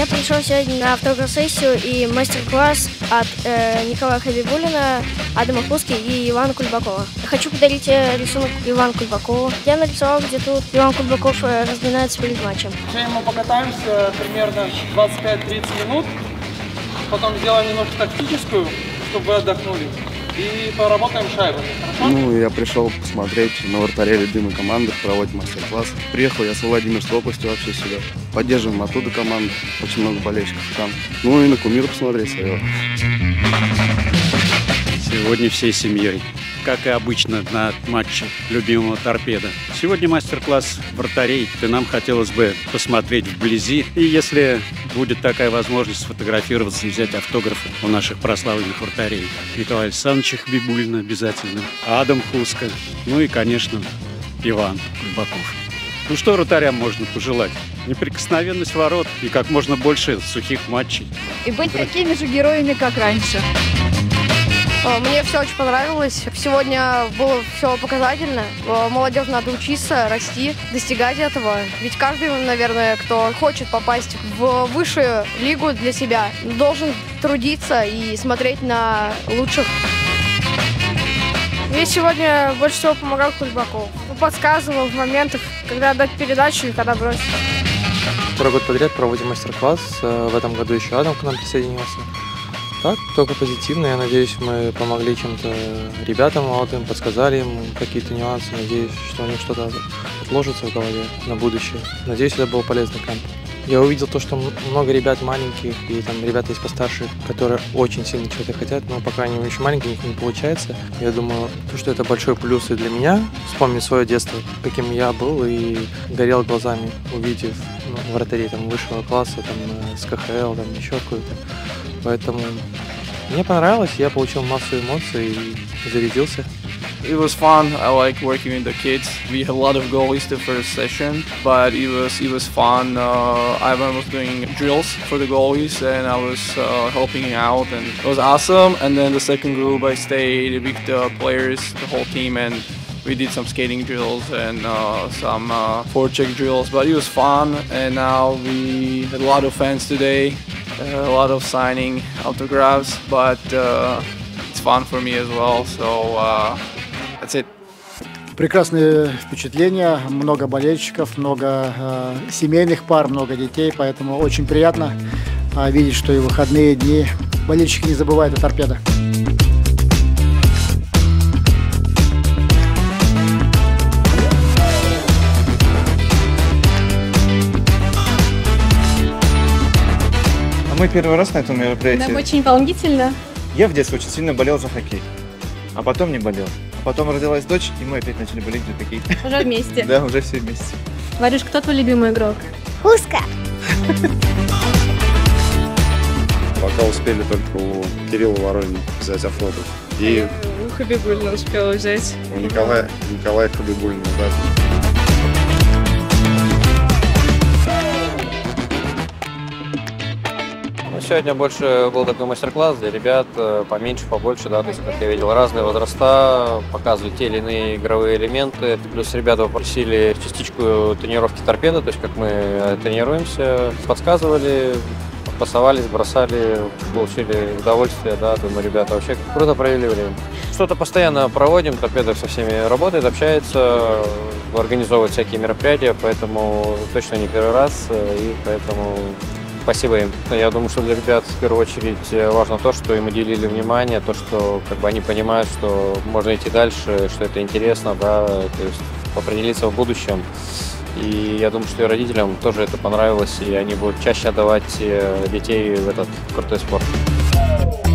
Я пришел сегодня на автограф-сессию и мастер-класс от Николая Хабибуллина, Адама Хуски и Ивана Кульбакова. Хочу подарить рисунок Ивану Кульбакову. Я нарисовал, где тут Иван Кульбаков разминается перед матчем. Сейчас мы покатаемся примерно 25-30 минут, потом сделаем немножко тактическую, чтобы вы отдохнули, и поработаем шайбами. Хорошо? Ну, я пришел посмотреть на вратаре любимой команды, проводить мастер-класс. Приехал я с Владимирской области вообще сюда. Поддерживаем оттуда команду, очень много болельщиков там. Ну и на кумира посмотреть своего. Сегодня всей семьей, как и обычно на матче любимого «Торпедо». Сегодня мастер-класс вратарей, и нам хотелось бы посмотреть вблизи. И если будет такая возможность сфотографироваться и взять автографы у наших прославленных вратарей. Николая Александровича Хабибуллина обязательно, Адам Хуска, ну и, конечно, Иван Кульбаков. Ну что вратарям можно пожелать? Неприкосновенность ворот и как можно больше сухих матчей. И быть такими же героями, как раньше. Мне все очень понравилось. Сегодня было все показательно. Молодежь надо учиться, расти, достигать этого. Ведь каждый, наверное, кто хочет попасть в высшую лигу для себя, должен трудиться и смотреть на лучших. Мне сегодня больше всего помогал Кульбаков. Подсказывал в моментах, когда дать передачу и когда бросить. Второй год подряд проводим мастер-класс. В этом году еще Адам к нам присоединился. Так, только позитивно. Я надеюсь, мы помогли чем-то ребятам молодым, подсказали им какие-то нюансы. Надеюсь, что у них что-то отложится в голове на будущее. Надеюсь, это был полезный кэмп. Я увидел то, что много ребят маленьких, и там ребята есть постарше, которые очень сильно чего-то хотят, но пока они еще маленькие, у них не получается. Я думаю, то, что это большой плюс и для меня, вспомнить свое детство, каким я был, и горел глазами, увидев вратарей там, высшего класса, там, с КХЛ, там, еще какой-то. Поэтому мне понравилось, я получил массу эмоций и зарядился. It was fun. I like working with the kids. We had a lot of goalies the first session, but it was fun. Ivan was doing drills for the goalies, and I was helping out, and it was awesome. And then the second group, I stayed with the players, the whole team, and we did some skating drills and some forecheck drills. But it was fun, and now we had a lot of fans today, a lot of signing autographs, but it's fun for me as well. So. That's it. Прекрасные впечатления, много болельщиков, много семейных пар, много детей, поэтому очень приятно видеть, что и в выходные дни болельщики не забывают о «Торпедо». Мы первый раз на этом мероприятии. Нам очень волнительно. Я в детстве очень сильно болел за хоккей, а потом не болел. Потом родилась дочь, и мы опять начали болеть за хоккей. Уже вместе. Да, уже все вместе. Варюш, кто твой любимый игрок? Хуска! Пока успели только у Кирилла Воронина взять автограф. И У Хабибуллина успела взять. у Николая Хабибуллина, да. Сегодня больше был такой мастер-класс для ребят, поменьше, побольше, да, то есть, как я видел, разные возраста, показывали те или иные игровые элементы. Плюс ребята попросили частичку тренировки «Торпедо», то есть, как мы тренируемся, подсказывали, пасовались, бросали, получили удовольствие, да, думаю, ребята вообще круто провели время. Что-то постоянно проводим, «Торпедо» со всеми работает, общается, организовывает всякие мероприятия, поэтому точно не первый раз, и поэтому... Спасибо им. Я думаю, что для ребят в первую очередь важно то, что им уделили внимание, то, что как бы они понимают, что можно идти дальше, что это интересно, да, то есть определиться в будущем. И я думаю, что и родителям тоже это понравилось, и они будут чаще отдавать детей в этот крутой спорт.